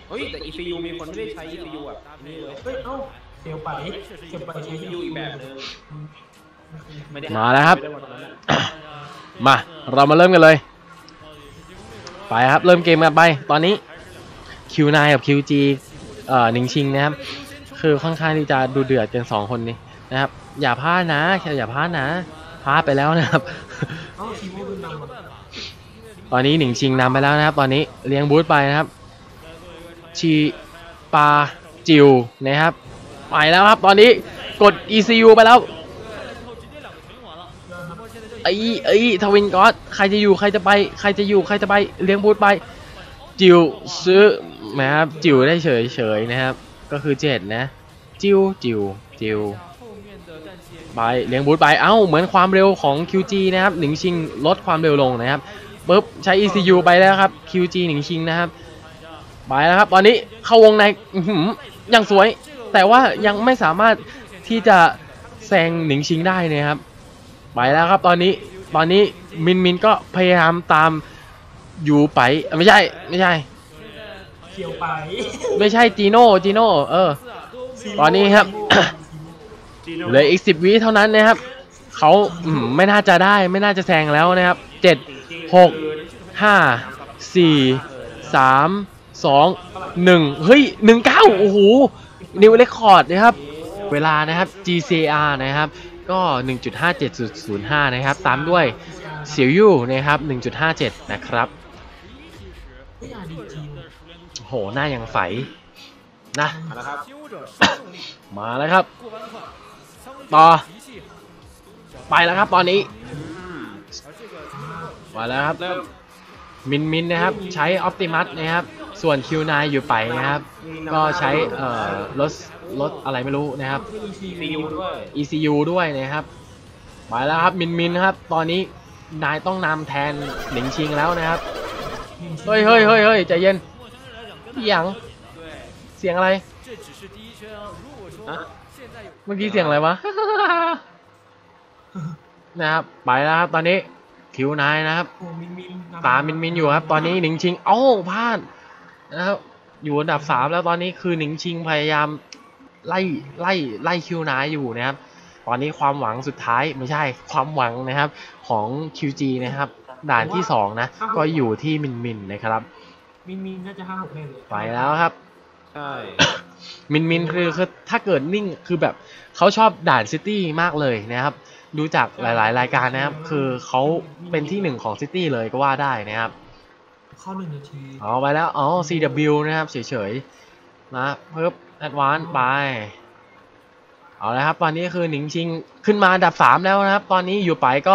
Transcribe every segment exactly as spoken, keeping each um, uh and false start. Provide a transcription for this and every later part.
เฮ้ยแต่ อี ซี ยู มีคนไม่ได้ใช้ อี ซี ยู อ่ะนี่เลยเฮ้ยเอ้าเสียวไปเสียวไปใช้อี ซี ยู อีกแบบนึงมาแล้วครับมาเรามาเริ่มกันเลยไปครับเริ่มเกมกันไปตอนนี้ คิว ไนน์ กับ คิว จี เอ่อหนิงชิงนะครับคือค่อนข้างที่จะดูเดือดกันสองคนนี้นะครับอย่าพลาดนะอย่าพลาดนะพลาดไปแล้วนะครับตอนนี้หนิงชิงนำไปแล้วนะครับตอนนี้เลี้ยงบูธไปนะครับชีปาจิวนะครับไปแล้วครับตอนนี้กด อี ซี ยู ไปแล้วไอ้ไอ้ทวินก็อดใครจะอยู่ใครจะไปใครจะอยู่ใครจะไปเลี้ยงบูธไปจิวซื้อนะครับจิวได้เฉยเฉยนะครับก็คือเจ็ดนะจิวจิวจิวไปเลี้ยงบูธไปเอ้าเหมือนความเร็วของ คิว จี นะครับหนิงชิงลดความเร็วลงนะครับปุ๊บใช้ อี ซี ยู ไปแล้วครับ คิว จี หนิงชิงนะครับไปแล้วครับตอนนี้เข้าวงในยังสวยแต่ว่ายังไม่สามารถที่จะแซงหนิงชิงได้นะครับไปแล้วครับตอนนี้ตอนนี้มินมินก็พยายามตามอยู่ไปไม่ใช่ไม่ใช่เขียวไปไม่ใช่จีโน่จีโน่เออตอนนี้ครับเหลืออีกสิบวิเท่านั้นนะครับเขาไม่น่าจะได้ไม่น่าจะแซงแล้วนะครับเจ็ดหกห้าสี่สามสองหนึ่งเฮ้ยหนึ่งเก้าโอ้โหนิวเรคคอร์ดนะครับเวลานะครับ จี ซี อาร์ นะครับก็ หนึ่งจุดห้าเจ็ดศูนย์ห้า นะครับตามด้วยเสี่ยวยู่นะครับ หนึ่งจุดห้าเจ็ด นะครับโหหน้ายังใสนะมาแล้วครับต่อไปแล้วครับตอนนี้มาแล้วครับมินมินนะครับใช้ออปติมัสนะครับส่วน คิว ไนน์ อยู่ไปนะครับก็ใช้เอ่อรถรถอะไรไม่รู้นะครับ อี ซี ยู ด้วยนะครับมาแล้วครับมินมินครับตอนนี้นายต้องนำแทนหนิงชิงแล้วนะครับเฮ้ยเฮ้ยเฮ้ยเฮ้ยใจเย็นเสียงเสียงอะไรเมื่อกี้เสียงอะไรวะนะครับไปแล้วครับตอนนี้ คิว ไนน์ นะครับตามมินมินอยู่ครับตอนนี้หนิงชิงเอ้าพลาดนะครับอยู่อันดับสามแล้วตอนนี้คือหนิงชิงพยายามไล่ไล่ไล่ คิว ไนน์ อยู่นะครับตอนนี้ความหวังสุดท้ายไม่ใช่ความหวังนะครับของ คิว จี นะครับด่านที่สองนะก็อยู่ที่มินมินนะครับมินมินน่าจะห้าหกเลยไปแล้วครับใช่มินมินคือคือถ้าเกิดนิ่งคือแบบเขาชอบด่านซิตี้มากเลยนะครับดูจากหลายๆรายการนะครับคือเขาเป็นที่หนึ่งของซิตี้เลยก็ว่าได้นะครับเข้าหนึ่งนาทีเอาไปแล้วอ๋อ ซี ดับเบิลยู นะครับเฉยๆนะเพิ่มแอดวานซ์ไปเอาละครับตอนนี้คือหนิงชิงขึ้นมาอันดับสามแล้วนะครับตอนนี้อยู่ไปก็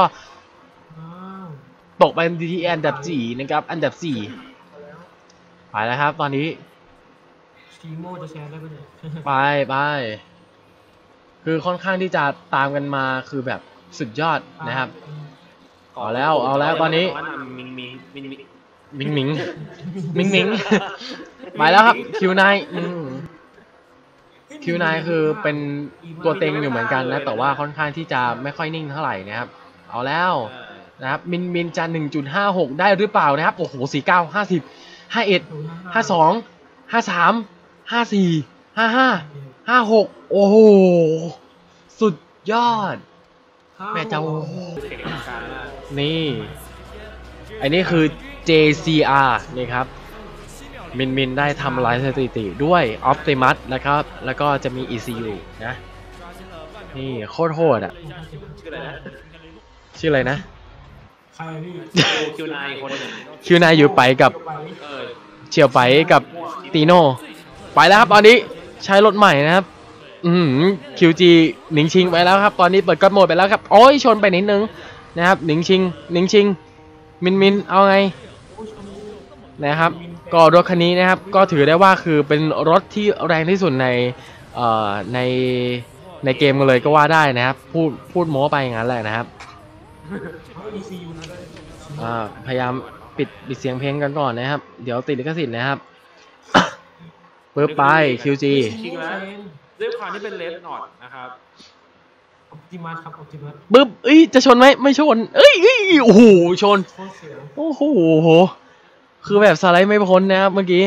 ตกไปที่อันดับสี่นะครับอันดับสี่ไปแล้วครับตอนนี้ซีโมจะแชร์ได้ไหมเนี่ยไปไปคือค่อนข้างที่จะตามกันมาคือแบบสุดยอดนะครับเอาแล้วเอาแล้วตอนนี้มิงมิงมิงมิงมิงมิงมิงมิงไปแล้วครับ คิว ไนน์ คิว ไนน์ คือเป็นตัวเต็งอยู่เหมือนกันนะแต่ว่าค่อนข้างที่จะไม่ค่อยนิ่งเท่าไหร่นะครับเอาแล้วนะครับมินมินจะ หนึ่งจุดห้าหก ได้หรือเปล่านะครับโอ้โหสี่สิบเก้า ห้าสิบ ห้าสิบเอ็ด ห้าสิบสอง ห้าสิบสาม ห้าสิบสี่ ห้าสิบห้า ห้าสิบหกโอ้โหสุดยอดแม่เจ้านี่อันนี้คือ เจ ซี อาร์ นี่ครับมินมินได้ทำลายสถิติด้วย Optimus นะครับแล้วก็จะมี อี ซี ยู นะนี่โคตรโหดอ่ะชื่ออะไรนะใครพี่คิว ไนน์ คนนึงคิว ไนน์ อยู่ไปกับเฉียวไปกับตีโน่ไปแล้วครับตอนนี้ใช้รถใหม่นะครับอืม คิว จี หนิงชิงไปแล้วครับตอนนี้เปิดก๊อตโหมดไปแล้วครับโอ้ยชนไปนิดนึงนะครับหนิงชิงหนิงชิงมินมินเอาไงนะครับก็รถคันนี้นะครับก็ถือได้ว่าคือเป็นรถที่แรงที่สุดในเอ่อในในเกมกันเลยก็ว่าได้นะครับพูดพูดโม้ไปอย่างนั้นแหละนะครับอ่าพยายามปิดปิดเสียงเพลงกันก่อนนะครับเดี๋ยวติดลิขสิทธิ์นะครับเปิดไป คิว จีด้วยความที่เป็นเลสนอตนะครับจิมัสครับจิมัสปึ๊บเอ้ยจะชนไหมไม่ชนเอ้ยโอ้โหชนโอ้โหคือแบบสไลด์ไม่พ้นนะครับเมื่อกี้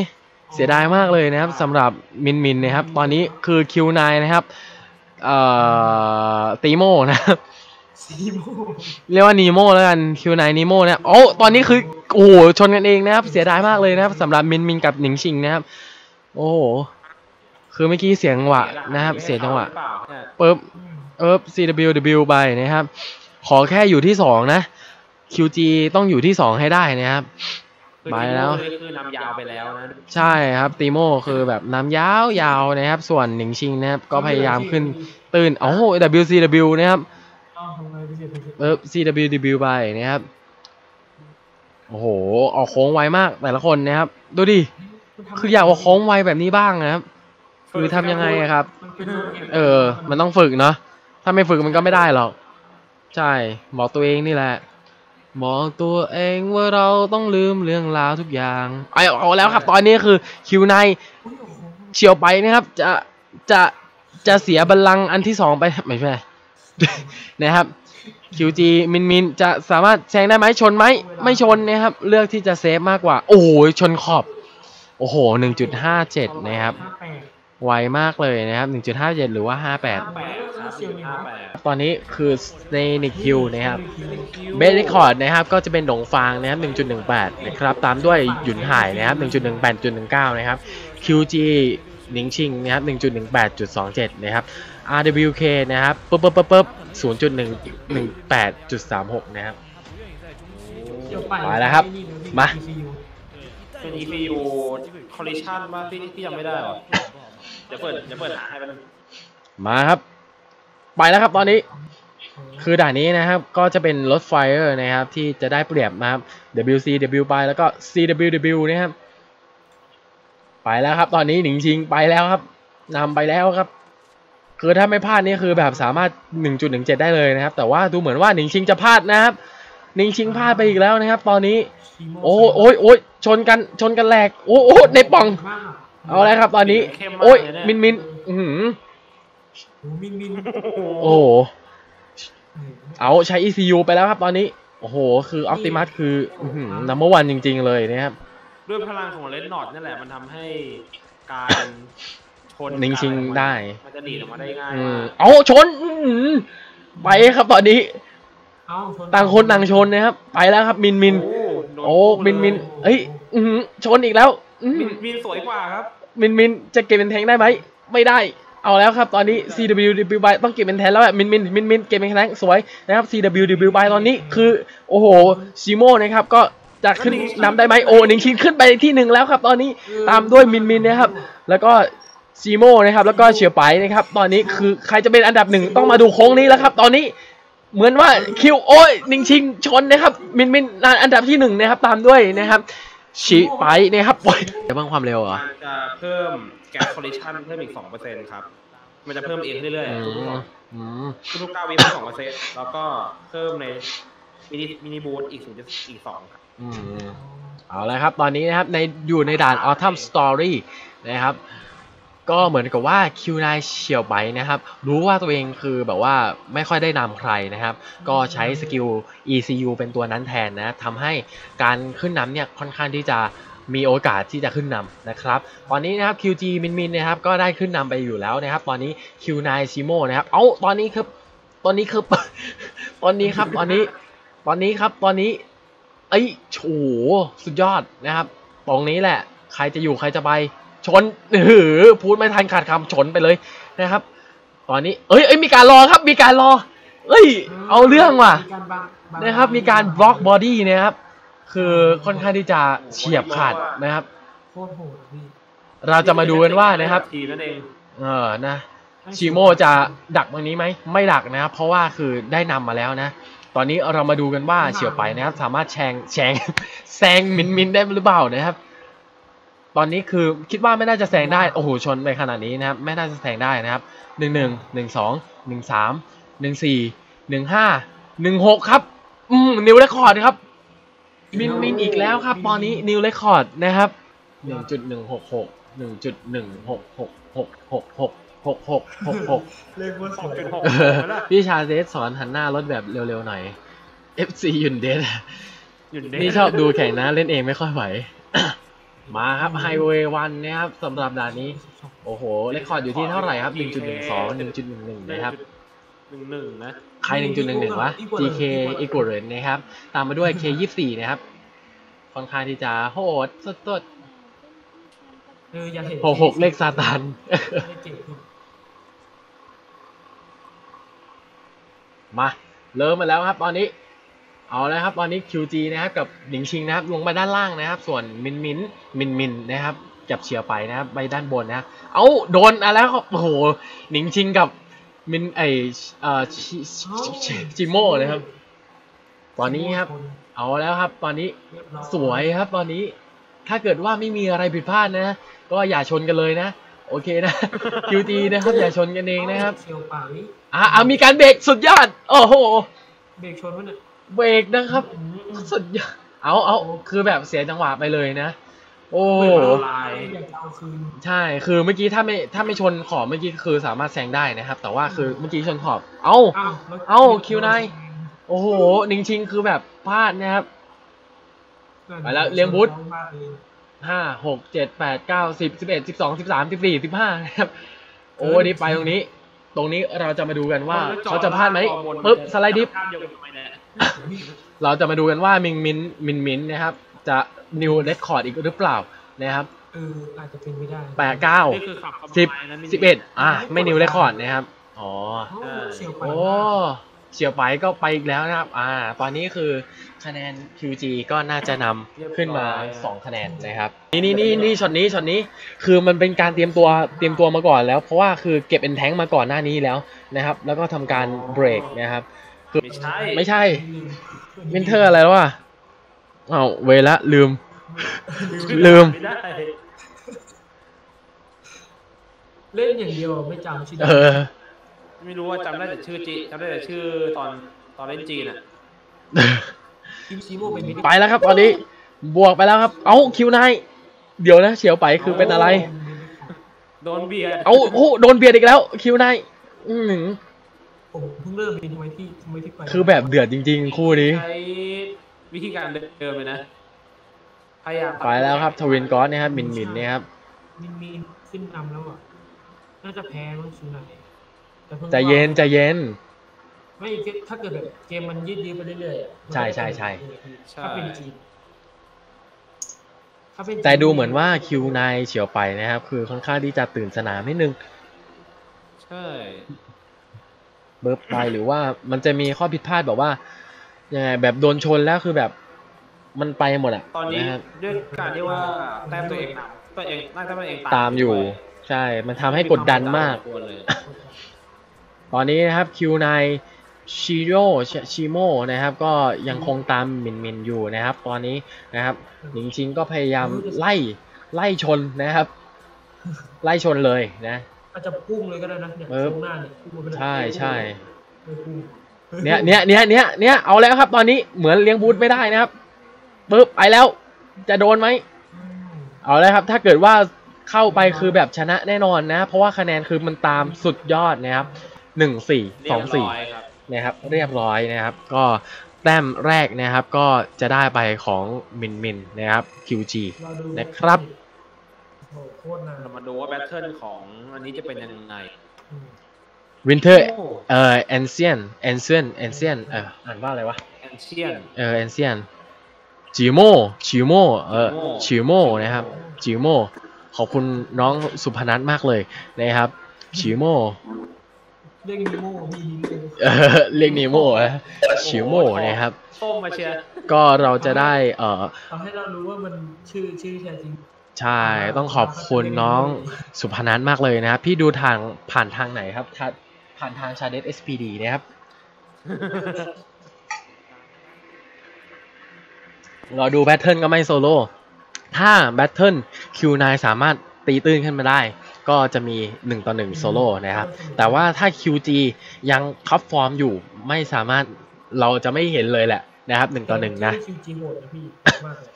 เสียดายมากเลยนะครับสำหรับมินมินนะครับตอนนี้คือ คิว ไนน์ นะครับเอ่อตีโมนะครับซีโมเรียกว่านีโมแล้วกัน คิว ไนน์ นีโมนะครับโอ้ตอนนี้คือโอ้โหชนกันเองนะครับเสียดายมากเลยนะครับสำหรับมินมินกับหนิงชิงนะครับโอ้โหคือเมื่อกี้เสียงจังหวะนะครับเสียงจังหวะปึ๊บเอิบ ซี ดับเบิลยู ดับเบิลยู ไปนะครับขอแค่อยู่ที่สองนะ คิว จี ต้องอยู่ที่สองให้ได้นะครับไปแล้วคือนำยาวไปแล้วนะใช่ครับตีโมคือแบบน้ำยาวยาวนะครับส่วนหนิงชิงนะครับก็พยายามขึ้นตื่นโอ้โห ดับเบิลยู ซี ดับเบิลยู นะครับอ้าวทำไมไม่ใช่ไม่ใช่เออ ซี ดับเบิลยู ดับเบิลยู ไปนะครับโอ้โหออกโค้งไวมากแต่ละคนนะครับดูดิคืออยากออกโค้งไวแบบนี้บ้างนะครับคือทำยังไงอะครับมันเป็นรถเองเออมันต้องฝึกเนาะถ้าไม่ฝึกมันก็ไม่ได้หรอกใช่บอกตัวเองนี่แหละบอกตัวเองว่าเราต้องลืมเรื่องราวทุกอย่างเอาเอาแล้วครับตอนนี้คือ คิว ไนน์อุ๊ยโอ้โหเฉียวไปนะครับจะจะจะเสียบัลลังก์อันที่สองไปไม่ใช่ นะครับ คิว จี มินมินจะสามารถแซงได้ไหมชนไหมไม่ชนนะครับเลือกที่จะเซฟมากกว่าโอ้โหชนขอบโอ้โห หนึ่งจุดห้าเจ็ด นะครับห้าแปดไวมากเลยนะครับ หนึ่งจุดห้าเจ็ด หรือว่าห้าแปดแปดครับห้าแปดตอนนี้คือในนิคิวนะครับเบสเรคคอร์ดนะครับก็จะเป็นหลงฟางนะครับ หนึ่งจุดหนึ่งแปด นะครับตามด้วยหยุนห่ายนะครับ หนึ่งจุดหนึ่งแปด จุดหนึ่งเก้า นะครับ คิว จี หนิงชิงนะครับ หนึ่งจุดหนึ่งแปด จุดสองเจ็ด นะครับ อาร์ ดับเบิลยู เค นะครับปึ๊บปึ๊บปึ๊บปึ๊บ ศูนย์จุดหนึ่งหนึ่งแปด จุดสามหก นะครับเดี๋ยวไปแล้วครับมาเป็น อี พี ยู collision บ้างพี่พี่ยังไม่ได้หรอเดี๋ยวเปิดเดี๋ยวเปิดหาให้มันมาครับไปแล้วครับตอนนี้คือด่านนี้นะครับก็จะเป็นรถไฟนะครับที่จะได้เปรียบนะครับ ดับเบิลยู ซี ดับเบิลยู ไปแล้วก็ ซี ดับเบิลยู ดับเบิลยู นะครับไปแล้วครับตอนนี้หนิงชิงไปแล้วครับนำไปแล้วครับคือถ้าไม่พลาดนี่คือแบบสามารถ หนึ่งจุดหนึ่งเจ็ด ได้เลยนะครับแต่ว่าดูเหมือนว่าหนิงชิงจะพลาดนะครับหนิงชิงพลาดไปอีกแล้วนะครับตอนนี้โอ้โอ้ยโอ้ยชนกันชนกันแหลกโอ้โอ้ในป่องเอาอะไรครับตอนนี้โอ้ยมินมินอือหือโอ้มินมินโอ้โหเอาใช้ อี ซี ยู ไปแล้วครับตอนนี้โอ้โหคือ Optimus คือนัมเบอร์วันจริงๆเลยนะครับด้วยพลังของเลนนอตนี่แหละมันทำให้การชนหนิงชิงได้มันจะดีดออกมาได้ง่ายอืมาม กเอาชนอื้อหือไปครับตอนนี้เอ้าต่างคนต่างชนนะครับไปแล้วครับมินมินโดโอ้มินมินเอ้ยอื้อหือชนอีกแล้วอื้อมิหืนอมินสวยกว่าครับมินมินจะเก็บเป็นแทงได้ไหมไม่ได้เอาแล้วครับตอนนี้ ซี ดับเบิลยู ดับเบิลยู ไปต้องเก็บเป็นแทนแล้วแหละมินมินมินมินเก็บเป็นแทงสวยนะครับ ซี ดับเบิลยู ดับเบิลยู ไปตอนนี้คือโอ้โหชิโม่นะครับก็จะขึ้นนำได้ไหมโอ้หนิงชิงขึ้นไปที่หนึ่งแล้วครับตอนนี้ตามด้วยมินมินนะครับแล้วก็ซีโม่นะครับแล้วก็เฉียวไปนะครับตอนนี้คือใครจะเป็นอันดับหนึ่งต้องมาดูโค้งนี้แล้วครับตอนนี้เหมือนว่าคิวโอ้ยหนิงชิงชนนะครับมินมินอันดับที่หนึ่งนะครับตามด้วยนะครับฉีไปนะครับปล่อยจะเพิ่มความเร็วเหรอมันจะเพิ่มแก๊สคอลลิชันเพิ่มอีกสองเปอร์เซ็นต์ครับมันจะเพิ่มเองเรื่อยอืๆทุกมอืมๆทุกๆเก้าวิเพิ่มสองเปอร์เซ็นต์แล้วก็เพิ่มในมินิมินิบูทอีกศูนย์จุดอีกสองครับอืมเอาละครับตอนนี้นะครับในอยู่ในด่าน Autumn Story นะครับก็เหมือนกับว่า คิว ไนน์ เฉียวไปนะครับรู้ว่าตัวเองคือแบบว่าไม่ค่อยได้นำใครนะครับก็ใช้สกิล อี ซี ยู เป็นตัวนั้นแทนนะทำให้การขึ้นนำเนี่ยค่อนข้างที่จะมีโอกาสที่จะขึ้นนำนะครับตอนนี้นะครับ คิว จี มินมินนะครับก็ได้ขึ้นนำไปอยู่แล้วนะครับตอนนี้ คิว ไนน์ ชิโม่นะครับเอ้าตอนนี้คือตอนนี้คือ ตอนนี้ครับตอนนี้ตอนนี้ครับตอนนี้ไอ้โหสุดยอดนะครับตรงนี้แหละใครจะอยู่ใครจะไปชนหือพูดไม่ทันขาดคำชนไปเลยนะครับตอนนี้เอ้ยเอ้ยมีการรอครับมีการรอเอ้ยเอาเรื่องว่ะนะครับมีการบล็อกบอดี้นะครับคือค่อนข้างที่จะเฉียบขาดนะครับโคตรโหดพี่เราจะมาดูกันว่านะครับทีนั่นเองเออนะชิโมจะดักตรงนี้ไหมไม่ดักนะครับเพราะว่าคือได้นำมาแล้วนะตอนนี้เรามาดูกันว่าเฉียวไปนะครับสามารถแชงแชงแซงมินมินได้หรือเปล่านะครับตอนนี้คือคิดว่าไม่น่าจะแซงได้โอ้โหชนไปขนาดนี้นะครับไม่น่าจะแซงได้นะครับหนึ่งหนึ่งหนึ่งสองหนึ่งสามหนึ่งสี่หนึ่งห้าหนึ่งหกครับอืมนิวเรคคอร์ดครับมินมินอีกแล้วครับตอนนี้นิวเรคคอร์ดนะครับหนึ่งจุดหนึ่งหกหกหนึ่งจุดหนึ่งหกหกหกหกหกหกหกหกหกเลขว่าสวยหกพี่ชาเดสสอนหันหน้ารถแบบเร็วๆหน่อย เอฟ ซี ยุนเดสหยุดเด้นี่ชอบดูแข่งนะเล่นเองไม่ค่อยไหวมาครับไฮเวย์วันนะครับสำหรับด่านนี้โอ้โหเรคคอร์ดอยู่ที่เท่าไหร่ครับ หนึ่งจุดหนึ่งสอง หนึ่งจุดหนึ่งหนึ่ง นะครับหนึ่งหนึ่งนะใคร หนึ่งจุดหนึ่งหนึ่ง วะ จี เค Equivalent นะครับตามมาด้วย เค ยี่สิบสี่ นะครับค่อนข้างที่จะโหดสุดเอออยากเห็นๆหกหกเลขซาตานให้เก่งขึ้นมาเริ่มมาแล้วครับตอนนี้เอาแล้วครับตอนนี้ คิว จี นะครับกับหนิงชิงนะครับลงไปด้านล่างนะครับส่วนมินมินมินมินนะครับจับเฉียวไปนะครับไปด้านบนนะเอาโดนอะไรครับโอ้โหหนิงชิงกับมินไอเอ่อชิชิจิโม่นะครับตอนนี้ครับเอาแล้วครับตอนนี้สวยครับตอนนี้ถ้าเกิดว่าไม่มีอะไรผิดพลาดนะก็อย่าชนกันเลยนะโอเคนะ คิว จี นะครับอย่าชนกันเองนะครับเชียวป่านี้อ่ามีการเบรกสุดยอดโอ้โหเบรกชนวะเนี่ยเบรกนะครับสุดยอดเอาเอาคือแบบเสียจังหวะไปเลยนะโอ้เปิดมาละลายอยากจะเอาคืนใช่คือเมื่อกี้ถ้าไม่ถ้าไม่ชนขอบเมื่อกี้คือสามารถแซงได้นะครับแต่ว่าคือเมื่อกี้ชนขอบเอ้าอ้าวแล้วเอ้า คิว ไนน์ โอ้โหหนิงชิงคือแบบพลาดนะครับ ไปแล้วเลี้ยงบูธ ห้าหกเจ็ดแปดเก้าสิบสิบเอ็ดสิบสองสิบสามสิบสี่สิบห้านะครับโอ้นี่ไปตรงนี้ ตรงนี้เราจะมาดูกันว่าเขาจะพลาดไหมปึ๊บสไลด์ดิฟข้ามเดียวกันทำไมเนี่ยเราจะมาดูกันว่ามิงมินมินมินนะครับจะนิวเรคคอร์ดอีกหรือเปล่านะครับเอออาจจะเป็นไม่ได้แปดเก้านี่คือขับเข้ามาสิบนะนี่สิบเอ็ดอ่ะไม่นิวเรคคอร์ดนะครับอ๋อโอ้เชียวป่าโอ้เฉียวไปก็ไปอีกแล้วนะครับอ่าตอนนี้คือคะแนน คิว จี ก็น่าจะนำขึ้นมาสองคะแนนนะครับนี่นี่นี่นี่ช็อตนี้ช็อตนี้คือมันเป็นการเตรียมตัวเตรียมตัวมาก่อนแล้วเพราะว่าคือเก็บเอ็นแทงมาก่อนหน้านี้แล้วนะครับแล้วก็ทำการเบรกนะครับไม่ใช่ไม่ใช่วินเทอร์อะไรแล้ววะอ้าวเวละลืม ลืมไม่ได้เล่นอย่างเดียวไม่จำชื่อเออไม่รู้ว่าจำได้แต่ชื่อจีจำได้แต่ชื่อตอนตอนเล่นจีนอ่ะคิมชิโมเป็นมิดไปแล้วครับตอนนี้บวกไปแล้วครับเอ้าคิวไนน์เดี๋ยวนะเฉียวไปคือเป็นอะไรโดนเบียดเอ้าโอ้โหโดนเบียดอีกแล้วคิวไนน์อืมผมเพิ่งเริ่มเป็นทำไมที่ทำไมที่ไปคือแบบเดือดจริงๆคู่นี้ใช้วิธีการเดิมเลยนะพยายามไปแล้วครับทวินก๊อตนะครับมินมินเนี่ยครับมินมีขึ้นนำแล้วอ่ะน่าจะแพ้มั้งชิงไหนแต่พิ่งใจเย็นใจเย็นไม่ถ้าเกิดแบบเกมมันยืดยืดไปเรื่อยๆอะใช่ใช่ใช่ถ้าเป็นจีนถ้าเป็นจีนแต่ดูเหมือนว่าคิวไนน์เฉียวไปนะครับคือค่อนข้างที่จะตื่นสนามนิดนึงใช่เบิร์บไปหรือว่ามันจะมีข้อผิดพลาดแบบว่ายังไงแบบโดนชนแล้วคือแบบมันไปหมดอ่ะตอนนี้นะครับด้วยการที่ว่าแต้มตัวเองนำตัวเองน่าจะตัวเองตามอยู่ใช่มันทำให้กดดันมากเลยตอนนี้นะครับคิวไนน์ชิโร่ชิโมนะครับก็ยังคงตามมินมินอยู่นะครับ ตอนนี้นะครับหนิงชิงก็พยายามไล่ไล่ชนนะครับ ไล่ชนเลยนะอาจจะพุ่งเลยก็ได้นะเนี่ยเออตรงหน้าเนี่ยพุ่งไปเลยใช่ใช่ไม่พุ่งเนี้ยเนี้ยเนี้ยเนี้ยเนี้ยเอาแล้วครับตอนนี้เหมือนเลี้ยงบูธไม่ได้นะครับปึ๊บไปแล้วจะโดนไหมอืมเอาแล้วครับถ้าเกิดว่าเข้าไปคือแบบชนะแน่นอนนะเพราะว่าคะแนนคือมันตามสุดยอดนะครับหนึ่งสี่เรีสยองบสี่ร้อยครับนะครับเรียบร้อยนะครับก็แต้มแรกนะครับก็จะได้ไปของมินมินนะครับ คิว จีเราดูนะครับโอ้โหโคตรนานเรามาดูว่าแบทเทิลของอันนี้จะเป็นยังไงอืมวินเทอร์โอ้เอ่อแอนเซียนแอนเซียนแอนเซียนเอ่ออ่านว่าอะไรวะแอนเชียนเออแอนเซียนจิโมจิโมเออจิโมนะครับจิโมขอบคุณน้องสุพนัทมากเลยนะครับจิโมเรียกนิโม่มีนิโม่เออเรียกนิโมนะจิโมนะครับส้มมาเชียร์ก็เราจะได้เอ่อทำให้เรารู้ว่ามันชื่อชื่อแท้จริงใช่ต้องขอบคุณน้องสุพนัทมากเลยนะครับพี่ดูทางผ่านทางไหนครับทาผ่านทางชาเดส เอส พี ดี นะครับ เราดูแบทเทิลก็ไม่โซโล่ถ้าแบทเทิล คิว ไนน์ สามารถตีตื้นขึ้นมาได้ ก็จะมีหนึ่งต่อหนึ่งโซโล่นะครับแต่ว่าถ้า คิว จี ยังท็อปฟอร์มอยู่ไม่สามารถเราจะไม่เห็นเลยแหละนะครับหนึ่งต่อหนึ่งนะคิวจีโหดนะพี่มากเลย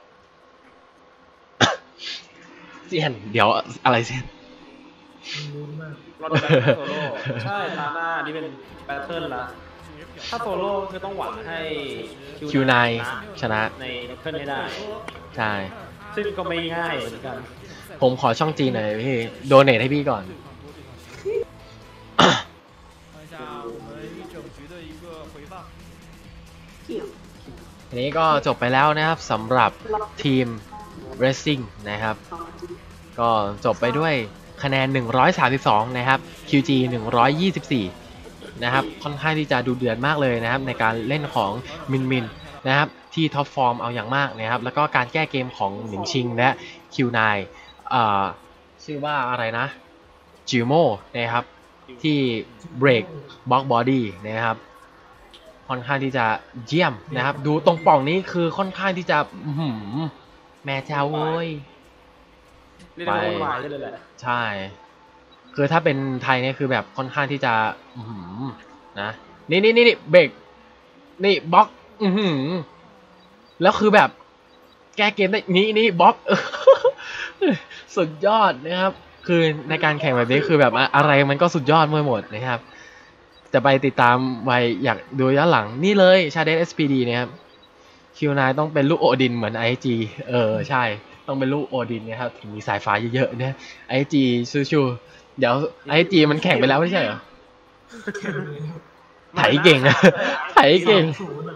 เซียนเดี๋ยวอะไรเซียนมันรู้มากเราดูแบทเทิลโซโล่ใช่ตาหน้านี่เป็นแบทเทิลละถ้าโซโล่คือต้องหวังให้คิว ไนน์ ชนะในแบทเทิลให้ได้ใช่ซึ่งก็ไม่ง่ายเหมือนกันผมขอช่องจีนหน่อยพี่โดเนทให้พี่ก่อน อันนี้ก็จบไปแล้วนะครับสำหรับทีม Racing นะครับ ก็จบไปด้วยคะแนนหนึ่งร้อยสามสิบสองนะครับ คิว จี หนึ่งร้อยยี่สิบสี่นะครับค่อนข้างที่จะดูเดือดมากเลยนะครับในการเล่นของมินมินนะครับที่ท็อปฟอร์มเอาอย่างมากนะครับแล้วก็การแก้เกมของหนิงชิงและ คิว ไนน์ อ่าชื่อว่าอะไรนะจิโมนะครับที่เบรกบล็อกบอดี้นะครับค่อนข้างที่จะเยี่ยมนะครับดูตรงป่องนี้คือค่อนข้างที่จะอื้อหือแม่เจ้าเว้ยเรียกได้ว่าวุ่นวายเลยแหละใช่ คือถ้าเป็นไทยเนี่ยคือแบบค่อนข้างที่จะอื้อหือนะนี่นี่นี่เบรกนี่บล็อกอือหือแล้วคือแบบแก้เกมได้นี่นี่บล็อก สุดยอดนะครับคือในการแข่งแบบนี้คือแบบอะไรมันก็สุดยอดหมดนะครับจะไปติดตามไว้อยากดูย้อนหลังนี่เลยชาเดน เอส พี ดี นะครับ คิว ไนน์ ต้องเป็นลูกโอดินเหมือน ไอ จี เออใช่ต้องเป็นลูกโอดินนะครับถึงมีสายฟ้าเยอะๆนะ ไอ จี ชูๆเดี๋ยว ไอ จี มันแข่งไปแล้วไม่ใช่เหรอแข่งเลยครับไถเก่งอะไถเก่งศูนย์อะ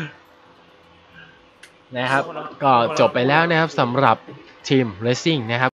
นะครับก็จบไปแล้วนะครับสำหรับทีม Racing นะครับ